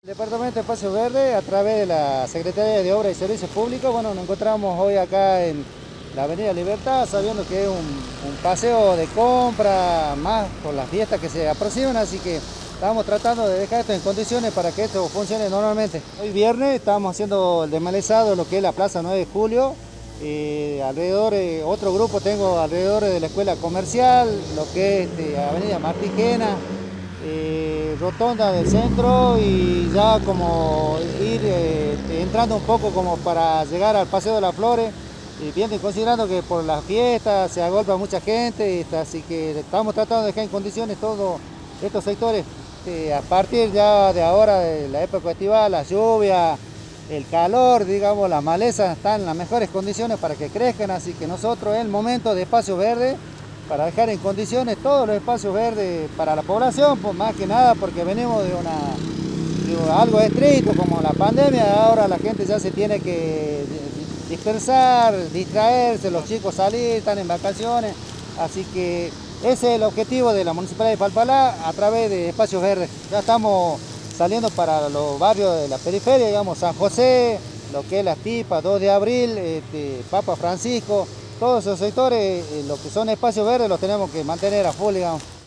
Departamento de Espacio Verde, a través de la Secretaría de Obras y Servicios Públicos, bueno, nos encontramos hoy acá en la Avenida Libertad, sabiendo que es un paseo de compra, más por las fiestas que se aproximan, así que estamos tratando de dejar esto en condiciones para que esto funcione normalmente. Hoy viernes estamos haciendo el desmalezado de lo que es la Plaza 9 de Julio, alrededor, otro grupo tengo alrededor de la Escuela Comercial, lo que es Avenida Martigena, Rotonda del Centro, y ya como ir entrando un poco como para llegar al Paseo de las Flores, y viendo y considerando que por las fiestas se agolpa mucha gente, así que estamos tratando de dejar en condiciones todos estos sectores. A partir ya de ahora, de la época estival, la lluvia, el calor, digamos, las malezas están en las mejores condiciones para que crezcan, así que nosotros es el momento de espacio verde para dejar en condiciones todos los espacios verdes para la población, pues más que nada porque venimos de algo estricto como la pandemia. Ahora la gente ya se tiene que dispersar, distraerse, los chicos salir, están en vacaciones, así que ese es el objetivo de la Municipalidad de Palpalá a través de espacios verdes. Ya estamos saliendo para los barrios de la periferia, digamos, San José, lo que es Las Tipas, 2 de abril, Papa Francisco. Todos esos sectores, los que son espacios verdes, los tenemos que mantener a full, digamos.